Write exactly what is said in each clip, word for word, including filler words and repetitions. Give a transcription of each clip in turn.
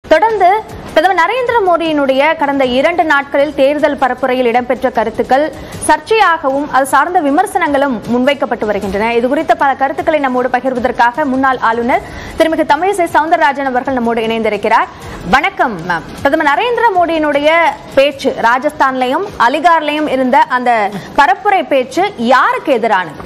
தொடர்ந்து பிரதமர் நரேந்திர மோடியினுடைய கடந்த இரண்டு நாட்களில் தேர்தல் பரப்புரையில் இடம்பெற்ற கருத்துக்கள் சர்ச்சையாகவும் அது சார்ந்த விமர்சனங்களும் முன்வைக்கப்பட்டு வருகின்றன. இதுகுறித்த பல கருத்துக்களை நம்மோடு பகிர்வதற்காக முன்னாள் ஆளுநர் திருமிகு தமிழிசை சவுந்தரராஜன் அவர்கள் நம்மோடு இணைந்திருக்கிறார். வணக்கம் மேம். பிரதமர் நரேந்திர மோடியினுடைய பேச்சு ராஜஸ்தான்லயும் அலிகார்லயும் இருந்த அந்த பரப்புரை பேச்சு யாருக்கு எதிரானது?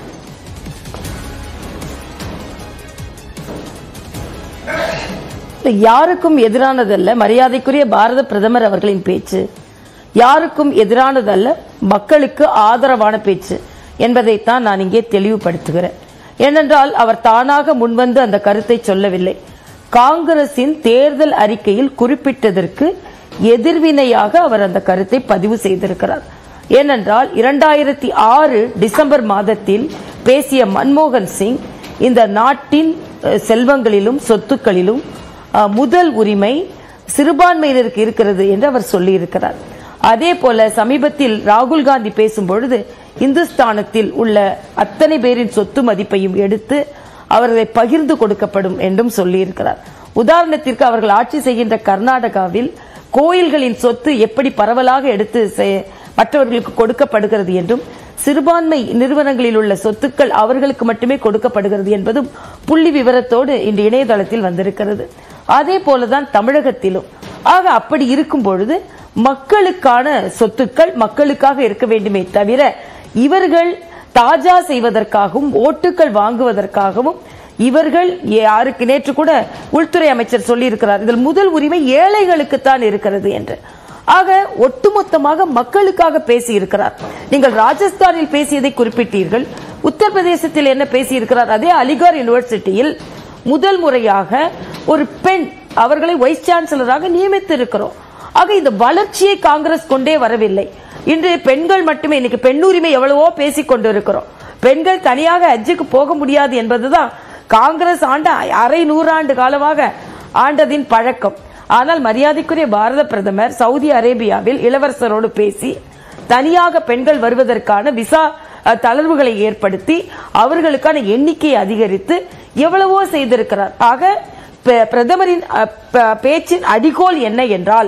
யாருக்கும் எதிரானதல்ல. மரியாதைக்குரிய பாரத பிரதமர் அவர்களின் பேச்சு யாருக்கும் எதிரானதல்ல, மக்களுக்கு ஆதரவான பேச்சு என்பதைத்தான் நான் இங்கே தெளிவுபடுத்துகிறேன். ஏனென்றால் அவர் தானாக முன்வந்து அந்த கருத்தை சொல்லவில்லை. காங்கிரசின் தேர்தல் அறிக்கையில் குறிப்பிட்டதற்கு எதிர்வினையாக அவர் அந்த கருத்தை பதிவு செய்திருக்கிறார். ஏனென்றால் இரண்டாயிரத்தி ஆறு டிசம்பர் மாதத்தில் பேசிய மன்மோகன் சிங் இந்த நாட்டின் செல்வங்களிலும் சொத்துக்களிலும் முதல் உரிமை சிறுபான்மையினருக்கு இருக்கிறது என்று அவர் சொல்லியிருக்கிறார். அதே போல சமீபத்தில் ராகுல் காந்தி பேசும்பொழுது இந்துஸ்தானத்தில் உள்ள அத்தனை பேரின் சொத்து மதிப்பையும் எடுத்து அவர்களை பகிர்ந்து கொடுக்கப்படும் என்றும் சொல்லியிருக்கிறார். உதாரணத்திற்கு அவர்கள் ஆட்சி செய்கின்ற கர்நாடகாவில் கோயில்களின் சொத்து எப்படி பரவலாக எடுத்து மற்றவர்களுக்கு கொடுக்கப்படுகிறது என்றும் சிறுபான்மை நிறுவனங்களில் உள்ள சொத்துக்கள் அவர்களுக்கு மட்டுமே கொடுக்கப்படுகிறது என்பதும் புள்ளி விவரத்தோடு இன்று இணையதளத்தில் வந்திருக்கிறது. அதே போலதான் தமிழகத்திலும். ஆக அப்படி இருக்கும் பொழுது மக்களுக்கான சொத்துக்கள் மக்களுக்காக இருக்க வேண்டுமே தவிர இவர்கள் தாஜா செய்வதற்காகவும் ஓட்டுகள் வாங்குவதற்காகவும் இவர்கள் யாருக்கு நேற்று கூட உள்துறை அமைச்சர் சொல்லி இருக்கிறார், இதில் முதல் உரிமை ஏழைகளுக்குத்தான் இருக்கிறது என்று. ஆக ஒட்டுமொத்தமாக மக்களுக்காக பேசி இருக்கிறார். நீங்கள் ராஜஸ்தானில் பேசியதை குறிப்பிட்டீர்கள். உத்தரப்பிரதேசத்தில் என்ன பேசியிருக்கிறார்? அதே அலிகார் யூனிவர்சிட்டியில் முதல் முறையாக ஒரு பெண் அவர்களை வைஸ் சான்சலராக நியமித்து இருக்கிறோம். ஆக இந்த வளர்ச்சியை காங்கிரஸ் கொண்டே வரவில்லை. இன்று பெண்கள் மட்டுமே, இன்னைக்கு பெண்ணுரிமை எவ்வளவோ பேசிக் கொண்டு இருக்கிறோம். பெண்கள் தனியாக ஹஜ்ஜுக்கு போக முடியாது என்பதுதான் காங்கிரஸ் ஆண்ட அரை நூறாண்டு காலமாக ஆண்டதின் பழக்கம். ஆனால் மரியாதைக்குரிய பாரத பிரதமர் சவுதி அரேபியாவில் இளவரசரோடு பேசி தனியாக பெண்கள் வருவதற்கான விசா தளர்வுகளை ஏற்படுத்தி அவர்களுக்கான எண்ணிக்கையை அதிகரித்து எவ்வளவோ செய்திருக்கிறார். ஆக பிரதமரின் பேச்சின் அடிகோல் என்ன என்றால்,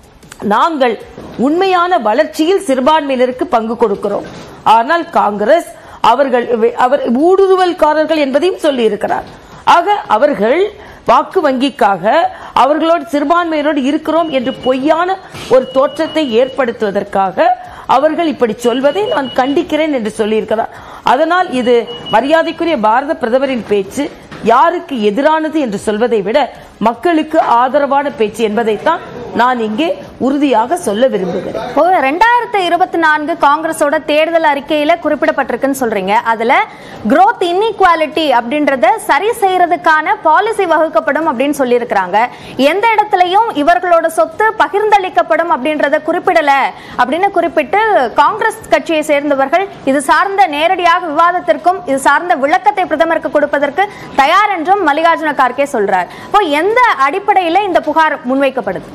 நாங்கள் உண்மையான வளர்ச்சியில் சிறுபான்மையினருக்கு பங்கு கொடுக்கிறோம். ஆனால் காங்கிரஸ் அவர்கள் அவர் ஊடுருவல்காரர்கள் என்பதையும் சொல்லி இருக்கிறார். ஆக அவர்கள் வாக்கு வங்கிக்காக அவர்களோடு சிறுபான்மையினரோடு இருக்கிறோம் என்று பொய்யான ஒரு தோற்றத்தை ஏற்படுத்துவதற்காக அவர்கள் இப்படி சொல்வதை நான் கண்டிக்கிறேன் என்று சொல்லியிருக்கிறார். அதனால் இது மரியாதைக்குரிய பாரத பிரதமரின் பேச்சு யாருக்கு எதிரானது என்று சொல்வதை விட மக்களுக்கு ஆதரவான பேச்சு என்பதைத்தான் நான் இங்கே உறுதியாக சொல்ல விரும்புகிறேன். ரெண்டாயிரத்தி இருபத்தி நான்கு காங்கிரஸோட தேர்தல் அறிக்கையில குறிப்பிடப்பட்டிருக்குன்னு சொல்றீங்க. அதுல growth inequality அப்படின்றத சரி செய்யறதுக்கான பாலிசி வகுக்கப்படும் அப்படின்னு சொல்லி இருக்கிறாங்க. எந்த இடத்துலயும் இவர்களோட சொத்து பகிர்ந்தளிக்கப்படும் அப்படின்றத குறிப்பிடல அப்படின்னு குறிப்பிட்டு காங்கிரஸ் கட்சியை சேர்ந்தவர்கள் இது சார்ந்த நேரடியாக விவாதத்திற்கும் இது சார்ந்த விளக்கத்தை பிரதமருக்கு கொடுப்பதற்கு தயார் என்றும் மல்லிகார்ஜுன கார்கே சொல்றார். இப்போ எந்த அடிப்படையில இந்த புகார் முன்வைக்கப்படுது?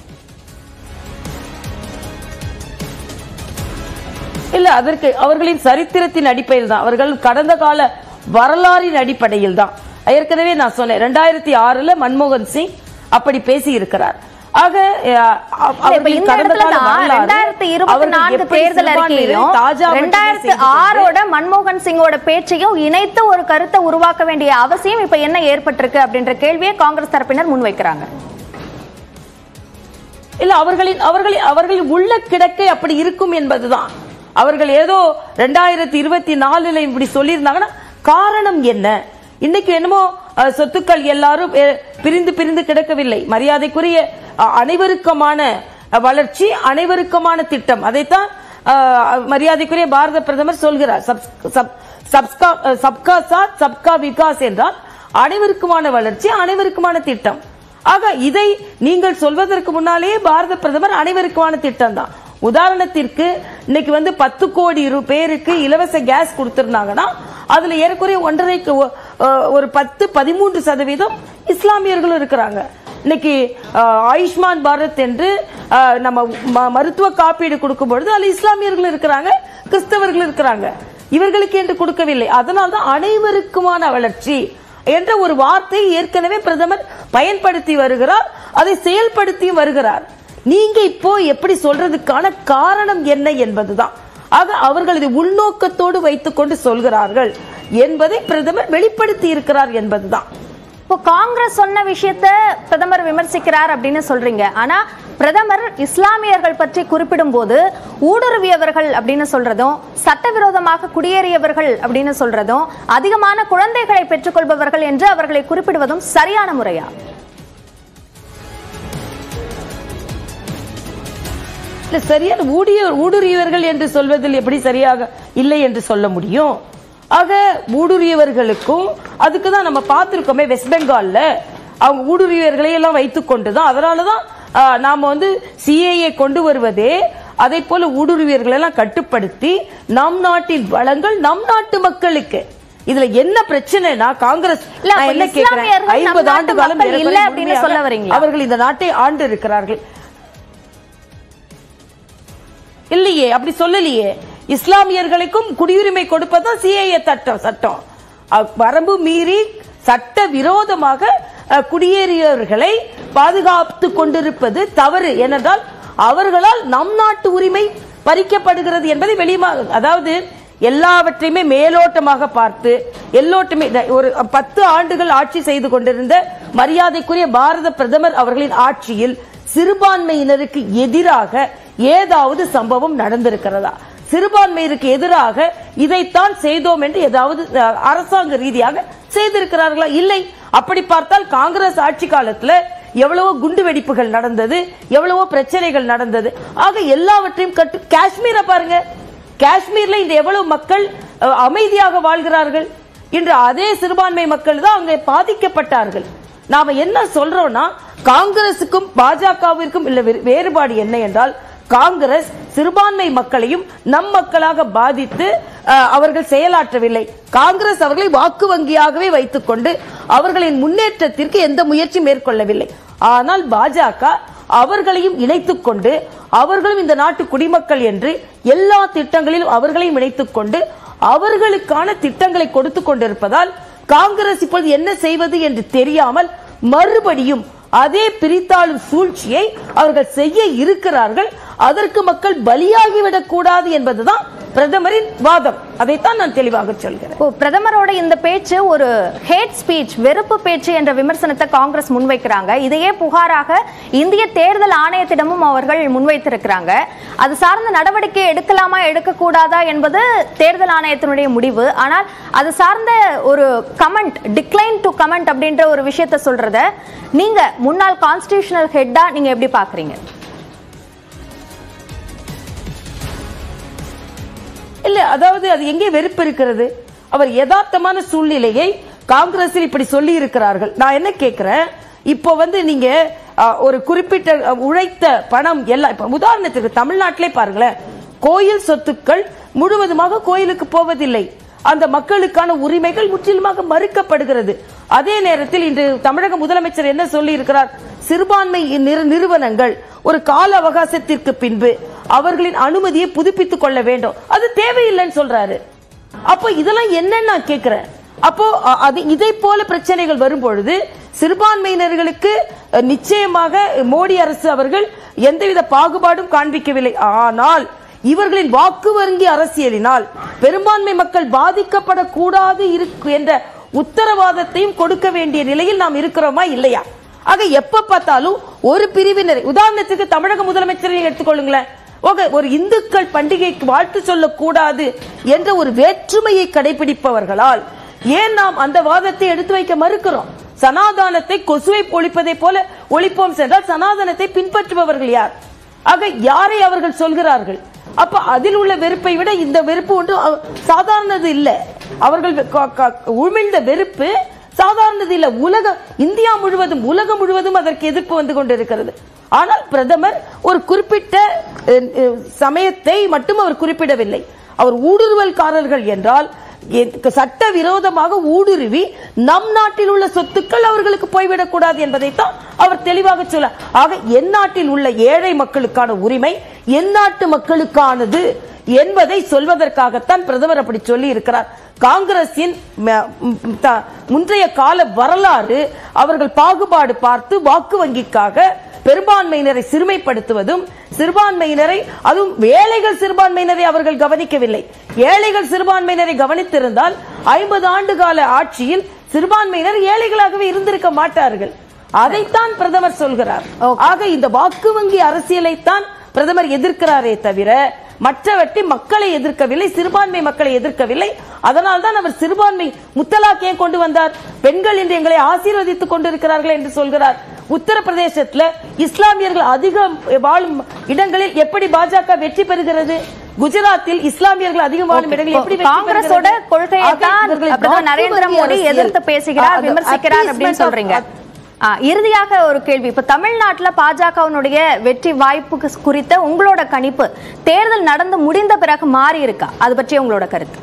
இல்ல, அதற்கு அவர்களின் சரித்திரத்தின் அடிப்படையில் தான், அவர்கள் கடந்த கால வரலாறின் அடிப்படையில் தான். ஏற்கனவே நான் சொன்னேன், இரண்டாயிரத்தி ஆறுல மன்மோகன் சிங் அப்படி பேசி இருக்கிறார். ஆக ரெண்டாயிரத்தி இருபத்தி நான்கு தேர்தல் அறிக்கையிலும் ரெண்டாயிரத்தி ஆறோட மன்மோகன் சிங்கோட பேச்சையும் இணைத்து ஒரு கருத்தை உருவாக்க வேண்டிய அவசியம் இப்ப என்ன ஏற்பட்டிருக்கு அப்படின்ற கேள்வியை காங்கிரஸ் தரப்பினர் முன்வைக்கிறாங்க. இல்ல, அவர்களின் அவர்களின் அவர்களின் உள்ள கிடக்கை அப்படி இருக்கும் என்பதுதான். அவர்கள் ஏதோ ரெண்டாயிரத்தி இருபத்தி நாலுல இப்படி சொல்லியிருந்தாங்கன்னா காரணம் என்ன? இன்னைக்கு என்னமோ சொத்துக்கள் எல்லாரும் பிரிந்து பிரிந்து கிடக்கவில்லை. மரியாதைக்குரிய அனைவருக்குமான வளர்ச்சி, அனைவருக்குமான திட்டம், அதைத்தான் மரியாதைக்குரிய பாரத பிரதமர் சொல்கிறார். சப்கா சாத் சப்கா விகாஸ் என்றால் அனைவருக்குமான வளர்ச்சி, அனைவருக்குமான திட்டம். ஆக இதை நீங்கள் சொல்வதற்கு முன்னாலேயே பாரத பிரதமர் அனைவருக்குமான திட்டம் தான். உதாரணத்திற்கு இன்னைக்கு வந்து பத்து கோடி பேருக்கு இலவச கேஸ் கொடுத்திருந்தாங்கன்னா அதுல ஏறக்குறைய ஒன்றரைக்கு ஒரு பத்து பதிமூன்று சதவீதம் இஸ்லாமியர்களும் இருக்கிறாங்க. இன்னைக்கு ஆயுஷ்மான் பாரத் என்று நம்ம மருத்துவ காப்பீடு கொடுக்கும் பொழுது அதுல இஸ்லாமியர்கள் இருக்கிறாங்க, கிறிஸ்தவர்கள் இருக்கிறாங்க. இவர்களுக்கு என்று கொடுக்கவில்லை. அதனால்தான் அனைவருக்குமான வளர்ச்சி என்ற ஒரு வார்த்தை ஏற்கனவே பிரதமர் பயன்படுத்தி வருகிறார், அதை செயல்படுத்தி வருகிறார். நீங்க இப்போ எப்படி சொல்றதுக்கான காரணம் என்ன என்பதுதான். ஆக அவர்கள் இதை உள்நோக்கத்தோடு வைத்துக் கொண்டு சொல்கிறார்கள் என்பதை பிரதமர் வெளிப்படுத்தி இருக்கிறார் என்பதுதான். இப்போ காங்கிரஸ் சொன்ன விஷயத்த பிரதமர் விமர்சிக்கிறார் அப்படின்னு சொல்றீங்க. ஆனா பிரதமர் இஸ்லாமியர்கள் பற்றி குறிப்பிடும் போது ஊடுருவியவர்கள் அப்படின்னு சொல்றதும், சட்டவிரோதமாக குடியேறியவர்கள் அப்படின்னு சொல்றதும், அதிகமான குழந்தைகளை பெற்றுக்கொள்பவர்கள் என்று அவர்களை குறிப்பிடுவதும் சரியான முறையா? சரியான ஊடுருவியவர்கள் என்று சொல்வதில் எப்படி சரியாக இல்லை என்று சொல்ல முடியும்? ஆக ஊடுருவியவர்களுக்கும் அதுக்குதான் நம்ம பார்த்திருக்கோமே, வெஸ்ட் பெங்கால்ல அவங்க ஊடுருவியவர்களை எல்லாம் வைத்துக் கொண்டுதான், அதனாலதான் நாம வந்து சிஏஏ கொண்டு வருவதே அதை போல ஊடுருவியர்களை எல்லாம் கட்டுப்படுத்தி நம் நாட்டின் வளங்கள் நம் நாட்டு மக்களுக்கு. இதுல என்ன பிரச்சனைனா காங்கிரஸ் என்ன கேட்கிறேன், ஐம்பது ஆண்டு காலம் அவர்கள் இந்த நாட்டை ஆண்டு இருக்கிறார்கள் இல்லையே, அப்படி சொல்லலையே. இஸ்லாமியர்களுக்கும் குடியுரிமை கொடுப்பதுதான் சிஏஏ சட்டம் சட்டம் வரம்பு மீறி சட்ட விரோதமாக குடியேறியவர்களை பாதுகாத்து கொண்டிருப்பது தவறு. ஏனென்றால் அவர்களால் நம் நாட்டு உரிமை பறிக்கப்படுகிறது என்பதை வெளியாக, அதாவது எல்லாவற்றையுமே மேலோட்டமாக பார்த்து எல்லோட்டுமே ஒரு பத்து ஆண்டுகள் ஆட்சி செய்து கொண்டிருந்த மரியாதைக்குரிய பாரத பிரதமர் அவர்களின் ஆட்சியில் சிறுபான்மையினருக்கு எதிராக ஏதாவது சம்பவம் நடந்திருக்கிறதா? சிறுபான்மையினருக்கு எதிராக இதைத்தான் செய்தோம் என்று ஏதாவது அரசாங்க ரீதியாக செய்திருக்கிறார்களா? இல்லை. அப்படி பார்த்தால் காங்கிரஸ் ஆட்சி காலத்தில் எவ்வளவோ குண்டு வெடிப்புகள் நடந்தது, எவ்வளவோ பிரச்சனைகள் நடந்தது. ஆக எல்லாவற்றையும் கட்டு காஷ்மீரை பாருங்க, காஷ்மீர்ல இந்த எவ்வளவு மக்கள் அமைதியாக வாழ்கிறார்கள். இன்று அதே சிறுபான்மை மக்கள் தான் அங்கே பாதிக்கப்பட்டார்கள். நாம என்ன சொல்றோம்னா, காங்கிரசுக்கும் பாஜகவிற்கும் இல்ல வேறுபாடு என்ன என்றால், காங்கிரஸ் சிறுபான்மை மக்களையும் நம் மக்களாக பாதித்து அவர்கள் செயலாற்றவில்லை. காங்கிரஸ் அவர்களை வாக்கு வங்கியாகவே வைத்துக் கொண்டு அவர்களின் முன்னேற்றத்திற்கு எந்த முயற்சி மேற்கொள்ளவில்லை. ஆனால் பாஜக அவர்களையும் இணைத்துக் கொண்டு அவர்களும் இந்த நாட்டு குடிமக்கள் என்று எல்லா திட்டங்களிலும் அவர்களையும் இணைத்துக் கொண்டு அவர்களுக்கான திட்டங்களை கொடுத்து கொண்டிருப்பதால் காங்கிரஸ் இப்பொழுது என்ன செய்வது என்று தெரியாமல் மறுபடியும் அதே பிரித்தாளும் சூழ்ச்சியை அவர்கள் செய்ய இருக்கிறார்கள். அதற்கு மக்கள் பலியாகிவிடக் கூடாது என்பதுதான் பிரதமரின் வாதம். அதைத்தான் நான் தெளிவாக சொல்கிறேன். பிரதமரோட இந்த பேச்சு ஒரு ஹேட் ஸ்பீச், வெறுப்பு பேச்சு என்ற விமர்சனத்தை காங்கிரஸ் முன்வைக்கிறாங்க. இதையே புகாராக இந்திய தேர்தல் ஆணையத்திடமும் அவர்கள் முன்வைத்திருக்கிறாங்க. அது சார்ந்த நடவடிக்கை எடுக்கலாமா எடுக்கக்கூடாதா என்பது தேர்தல் ஆணையத்தினுடைய முடிவு. ஆனால் அது சார்ந்த ஒரு கமெண்ட், டிக்ளைன் டு கமெண்ட் அப்படின்ற ஒரு விஷயத்தை சொல்றத நீங்க முன்னாள் கான்ஸ்டிடியூஷனல் ஹெட்டா நீங்க எப்படி பாக்குறீங்க? இல்ல, அதாவது அது எங்கே வெறுப்பு இருக்கிறது? அவர் யதார்த்தமான சூழ்நிலையை காங்கிரஸில் இப்படி சொல்லி இருக்கிறார்கள். நான் என்ன கேட்கிறேன், இப்போ வந்து நீங்க ஒரு குறிப்பிட்ட உழைத்த பணம் எல்லாம், இப்ப உதாரணத்துக்கு தமிழ்நாட்டிலே பாருங்களேன், கோயில் சொத்துக்கள் முழுவதுமாக கோயிலுக்கு போவதில்லை. அந்த மக்களுக்கான உரிமைகள் முற்றிலுமாக மறுக்கப்படுகிறது. அதே நேரத்தில் இன்று தமிழக முதலமைச்சர் என்ன சொல்லி இருக்கிறார், சிறுபான்மை நிறுவனங்கள் ஒரு கால அவகாசத்திற்கு பின்பு அவர்களின் அனுமதியை புதுப்பித்துக் கொள்ள வேண்டும், அது தேவையில்லைன்னு சொல்றாரு. அப்போ இதெல்லாம் என்னன்னு நான் கேட்கிறேன். அப்போ அது இதை போல பிரச்சனைகள் வரும்பொழுது சிறுபான்மையினர்களுக்கு நிச்சயமாக மோடி அரசு அவர்கள் எந்தவித பாகுபாடும் காண்பிக்கவில்லை. ஆனால் இவர்களின் வாக்கு வங்கி அரசியலினால் பெரும்பான்மை மக்கள் பாதிக்கப்படக்கூடாது என்ற உத்தரவாதத்தையும் கொடுக்க வேண்டிய நிலையில் நாம் இருக்கிறோமா இல்லையா? ஆக எப்ப பார்த்தாலும் ஒரு பிரிவினர், உதாரணத்துக்கு தமிழக முதலமைச்சரை எடுத்துக்கொள்ளுங்களேன், ஒரு இந்துக்கள் பண்டிகைக்கு வாழ்த்து சொல்லக்கூடாது என்ற ஒரு வேற்றுமையை கடைபிடிப்பவர்களால் ஏன் நாம் அந்த வாதத்தை எடுத்து வைக்க மறுக்கிறோம்? சனாதானத்தை கொசுவை ஒழிப்பதை போல ஒழிப்போம் சென்றால் சனாதனத்தை பின்பற்றுபவர்கள் யார்? ஆக யாரை அவர்கள் சொல்கிறார்கள்? அப்ப அதில் உள்ள வெறுப்பை விட இந்த வெறுப்பு ஒன்று சாதாரணது இல்ல. அவர்கள் உமிழ்ந்த வெறுப்பு சாதாரணது இல்ல. உலக இந்தியா முழுவதும் உலகம் முழுவதும் அதற்கு எதிர்ப்பு வந்து கொண்டிருக்கிறது. ஆனால் பிரதமர் ஒரு குறிப்பிட்ட சமயத்தை மட்டும் அவர் குறிப்பிடவில்லை. அவர் ஊடுருவல்காரர்கள் என்றால் சட்ட விரோதமாக ஊடுருவி நம் நாட்டில் உள்ள சொத்துக்கள் அவர்களுக்கு போய்விடக் கூடாது என்பதைத்தான் அவர் தெளிவாக சொல்ல. ஆக என் நாட்டில் உள்ள ஏழை மக்களுக்கான உரிமை என் நாட்டு மக்களுக்கானது என்பதை சொல்வதற்காகத்தான் பிரதமர் அப்படி சொல்லி இருக்கிறார். காங்கிரசின் முந்தைய கால வரலாறு அவர்கள் பாகுபாடு பார்த்து வாக்கு வங்கிக்காக பெரும்பான்மையினரை சிறுமைப்படுத்துவதும், சிறுபான்மையினரை அதுவும் ஏழைகள் சிறுபான்மையினரை அவர்கள் கவனிக்கவில்லை. ஏழைகள் சிறுபான்மையினரை கவனித்திருந்தால் ஐம்பது ஆண்டு கால ஆட்சியில் சிறுபான்மையினர் ஏழைகளாகவே இருந்திருக்க மாட்டார்கள். அதைத்தான் பிரதமர் சொல்கிறார். ஆக இந்த வாக்கு வங்கி அரசியலைத்தான் பிரதமர் எதிர்க்கிறாரே தவிர மற்றவற்றை மக்களை எதிர்க்கவில்லை, சிறுபான்மை மக்களை எதிர்க்கவில்லை. அதனால் தான் அவர் சிறுபான்மை முத்தலாக் ஏன் கொண்டு வந்தார்? பெண்கள் இன்று எங்களை ஆசீர்வதித்துக் கொண்டிருக்கிறார்கள் என்று சொல்கிறார். உத்தரப்பிரதேசத்தில் இஸ்லாமியர்கள் அதிகம் வாழும் இடங்களில் எப்படி பாஜக வெற்றி பெறுகிறது? குஜராத்தில் இஸ்லாமியர்கள் அதிகம் வாழும் இடங்களில் எப்படி காங்கிரஸோட கொள்கையை தான் பிரதமர் நரேந்திர மோடி எதிர்த்து பேசுகிறார், விமர்சிக்கிறார் அப்படின்னு சொல்றீங்க. இறுதியாக ஒரு கேள்வி, இப்ப தமிழ்நாட்டுல பாஜகவினுடைய வெற்றி வாய்ப்பு குறித்த உங்களோட கணிப்பு தேர்தல் நடந்து முடிந்த பிறகு மாறி இருக்கா? அது பற்றி உங்களோட கருத்து?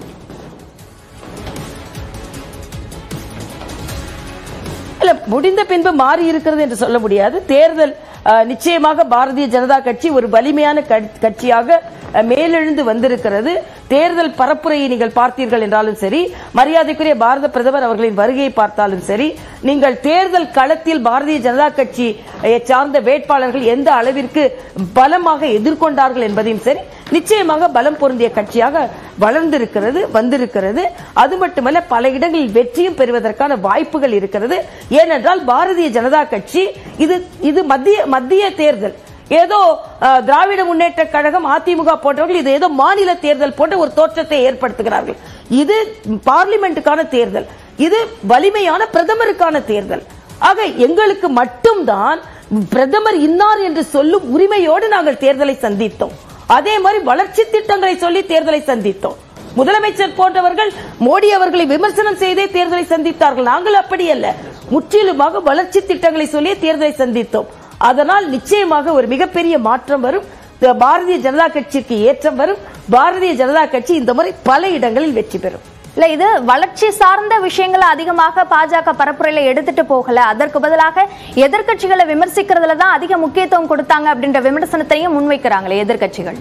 இல்ல, முடிந்த பின்பு மாறி இருக்கிறது என்று சொல்ல முடியாது. தேர்தல் நிச்சயமாக பாரதிய ஜனதா கட்சி ஒரு வலிமையான கட்சியாக மேலெழுந்து வந்திருக்கிறது. தேர்தல் பரப்புரையை நீங்கள் பார்த்தீர்கள் என்றாலும் சரி, மரியாதைக்குரிய பாரத பிரதமர் அவர்களின் வருகையை பார்த்தாலும் சரி, நீங்கள் தேர்தல் களத்தில் பாரதிய ஜனதா கட்சி சார்ந்த வேட்பாளர்கள் எந்த அளவிற்கு பலமாக எதிர்கொண்டார்கள் என்பதையும் சரி, நிச்சயமாக பலம் பொருந்திய கட்சியாக வளர்ந்திருக்கிறது, வந்திருக்கிறது. அது மட்டுமல்ல, பல இடங்களில் வெற்றியும் பெறுவதற்கான வாய்ப்புகள் இருக்கிறது. ஏனென்றால் பாரதிய ஜனதா கட்சி இது இது மத்திய மத்திய தேர்தல், ஏதோ திராவிட முன்னேற்ற கழகம், அதிமுக போன்றவர்கள் இது ஏதோ மாநில தேர்தல் போன்ற ஒரு தோற்றத்தை ஏற்படுத்துகிறார்கள். இது பார்லிமெண்ட்டுக்கான தேர்தல், இது வலிமையான பிரதமருக்கான தேர்தல். ஆக எங்களுக்கு மட்டும்தான் பிரதமர் இன்னார் என்று சொல்லும் உரிமையோடு நாங்கள் தேர்தலை சந்தித்தோம். அதே மாதிரி வளர்ச்சி திட்டங்களை சொல்லி தேர்தலை சந்தித்தோம். முதலமைச்சர் போன்றவர்கள் மோடி அவர்களை விமர்சனம் செய்தே தேர்தலை சந்தித்தார்கள். நாங்கள் அப்படி அல்ல, முற்றிலுமாக வளர்ச்சி திட்டங்களை சொல்லி தேர்தலை சந்தித்தோம். அதனால் நிச்சயமாக ஒரு மிகப்பெரிய மாற்றம் வரும். பாரதிய ஜனதா கட்சிக்கு ஏற்றம் வரும். பாரதிய ஜனதா கட்சி இந்த முறை பல இடங்களில் வெற்றி பெறும். இல்ல, இது வளர்ச்சி சார்ந்த விஷயங்களை அதிகமாக பாஜக பரப்புரையில எடுத்துட்டு போகல, அதற்கு பதிலாக எதிர்கட்சிகளை விமர்சிக்கிறதுல தான் அதிக முக்கியத்துவம் கொடுத்தாங்க அப்படின்ற விமர்சனத்தையும் முன்வைக்கிறாங்களே எதிர்கட்சிகள்.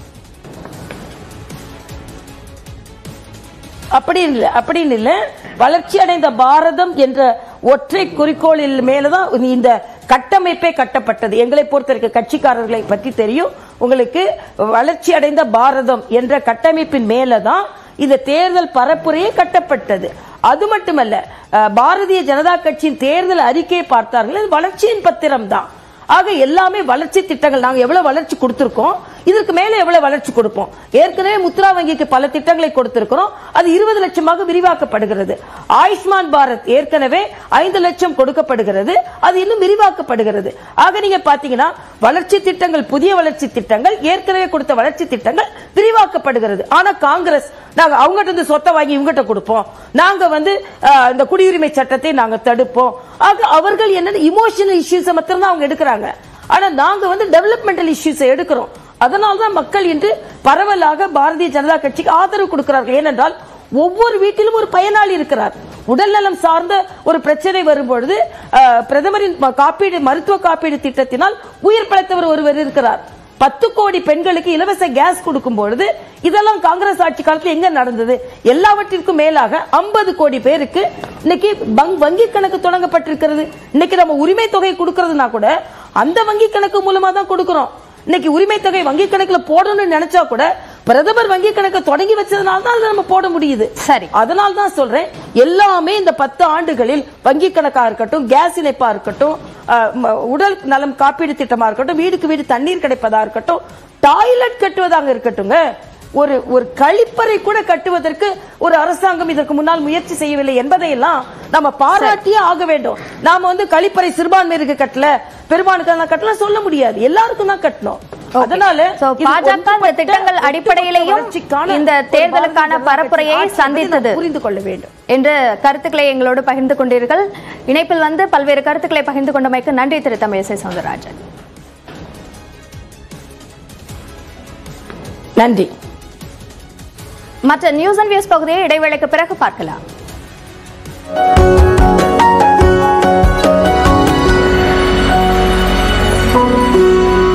அப்படி இல்லை, அப்படின்னு இல்லை. வளர்ச்சி அடைந்த பாரதம் என்ற ஒற்றை குறிக்கோளில் மேலதான் இந்த கட்டமைப்பே கட்டப்பட்டது. எங்களை பொறுத்தவரைக்கும் கட்சிக்காரர்களை பற்றி தெரியும் உங்களுக்கு. வளர்ச்சி அடைந்த பாரதம் என்ற கட்டமைப்பின் மேலதான் இந்த தேர்தல் பரப்புரையே கட்டப்பட்டது. அது மட்டுமல்ல, பாரதிய ஜனதா கட்சியின் தேர்தல் அறிக்கையை பார்த்தார்கள், வளர்ச்சியின் பத்திரம் தான். ஆக எல்லாமே வளர்ச்சி திட்டங்கள். நாங்க எவ்வளவு வளர்ச்சி கொடுத்திருக்கோம், இதற்கு மேல எவ்வளவு வளர்ச்சி கொடுப்போம். ஏற்கனவே முத்ரா வங்கிக்கு பல திட்டங்களை கொடுத்திருக்கிறோம், அது இருபது லட்சமாக விரிவாக்கப்படுகிறது. ஆயுஷ்மான் பாரத் ஏற்கனவே ஐந்து லட்சம் கொடுக்கப்படுகிறது, அது இன்னும் விரிவாக்கப்படுகிறது. ஆக நீங்க பாத்தீங்கன்னா வளர்ச்சி திட்டங்கள், புதிய வளர்ச்சி திட்டங்கள், ஏற்கனவே கொடுத்த வளர்ச்சி திட்டங்கள் விரிவாக்கப்படுகிறது. ஆனா காங்கிரஸ் நாங்க அவங்ககிட்ட இருந்து சொத்தை வாங்கி இவங்ககிட்ட கொடுப்போம், நாங்க வந்து இந்த குடியுரிமை சட்டத்தை நாங்க தடுப்போம். ஆக அவர்கள் என்ன இமோஷனல் இஷ்யூஸ் மாத்திரம் தான் அவங்க எடுக்கிறாங்க. ஆனா நாங்க வந்து டெவலப்மெண்டல் இஷ்யூஸ் எடுக்கிறோம். அதனால்தான் மக்கள் இன்று பரவலாக பாரதிய ஜனதா கட்சிக்கு ஆதரவு கொடுக்கிறார்கள். ஏனென்றால் ஒவ்வொரு வீட்டிலும் ஒரு பயனாளி இருக்கிறார். உடல்நலம் சார்ந்த ஒரு பிரச்சனை வரும்பொழுது பிரதமரின் காப்பீடு, மருத்துவ காப்பீடு திட்டத்தினால் உயிர் பிழைத்தவர் ஒருவர் இருக்கிறார். பத்து கோடி பெண்களுக்கு இலவச கேஸ் கொடுக்கும் பொழுது இதெல்லாம் காங்கிரஸ் ஆட்சி காலத்தில் எங்க நடந்தது? எல்லாவற்றிற்கும் மேலாக ஐம்பது கோடி பேருக்கு இன்னைக்கு வங்கி கணக்கு தொடங்கப்பட்டிருக்கிறது. இன்னைக்கு நம்ம உரிமை தொகை கொடுக்கறதுனா கூட அந்த வங்கி கணக்கு மூலமா தான் கொடுக்கிறோம். இன்னைக்கு உரிமை தொகை வங்கி கணக்குல போடணும்னு நினைச்சா கூட பிரதமர் வங்கி கணக்கு தொடங்கி வச்சதுனால தான் நம்ம போட முடியுது. சரி, அதனால தான் சொல்றேன், எல்லாமே இந்த பத்து ஆண்டுகளில் வங்கி கணக்கா இருக்கட்டும், கேஸ் இணைப்பா இருக்கட்டும், உடல் நலம் காப்பீடு திட்டமா இருக்கட்டும், வீடுக்கு வீடு தண்ணீர் கிடைப்பதா இருக்கட்டும், டாய்லெட் கட்டுவதாக இருக்கட்டும், ஒரு ஒரு கழிப்பறை கூட கட்டுவதற்கு ஒரு அரசாங்கம் இதற்கு முன்னால் முயற்சி செய்யவில்லை என்பதையெல்லாம் நம்ம பாராட்டியே ஆக வேண்டும். நாம வந்து கழிப்பறை சிறுபான்மையினருக்கு கட்டல, பெரும்பான்மைக்கான கட்டல சொல்ல முடியாது, எல்லாருக்கும் தான் கட்டணும். அதனால பாஜக திட்டங்கள் அடிப்படையிலேயும் இந்த தேர்தலுக்கான பரப்புரையை சந்தித்தது புரிந்து கொள்ள வேண்டும் என்ற கருத்துக்களை எங்களோடு பகிர்ந்து கொண்டீர்கள். இணைப்பில் வந்து பல்வேறு கருத்துக்களை பகிர்ந்து கொண்டமைக்கு நன்றி திரு தமிழிசை சவுந்தரராஜன். நன்றி. மற்ற நியூஸ் அண்ட் வியூஸ் பகுதியை இடைவேளைக்கு பிறகு பார்க்கலாம்.